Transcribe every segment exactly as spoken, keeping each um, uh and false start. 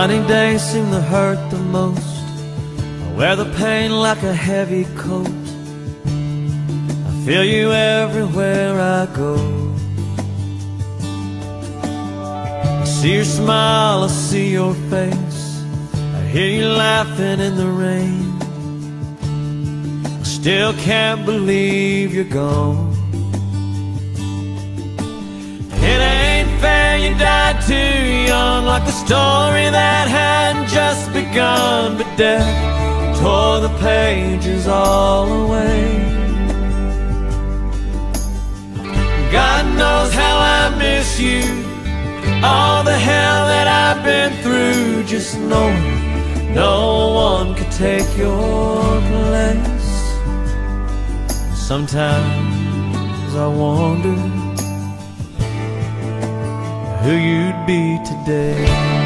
Sunny days seem to hurt the most. I wear the pain like a heavy coat. I feel you everywhere I go. I see your smile, I see your face, I hear you laughing in the rain. I still can't believe you're gone. It ain't fair you died too young, like a story that hadn't just begun. But death tore the pages all away. God knows how I miss you, all the hell that I've been through, just knowing no one could take your place. Sometimes I wonder who you'd be today.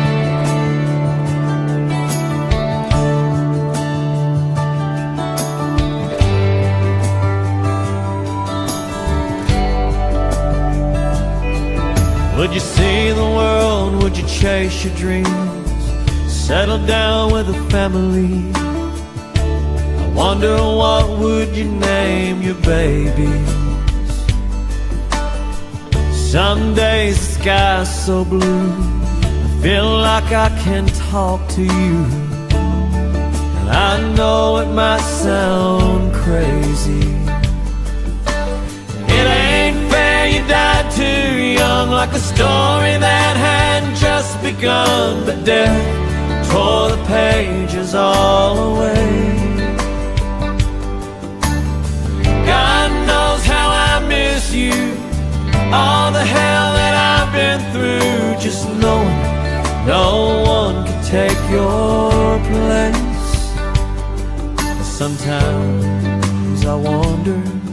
Would you see the world? Would you chase your dreams? Settle down with a family? I wonder what would you name your babies? Some days the sky's so blue, I feel like I can talk to you. And I know it might sound crazy. It ain't fair you died too young, like a story that hadn't just begun. But death tore the pages all away. God knows how I miss you, all the hell that I've been through, just knowing no one can take your place. Sometimes I wonder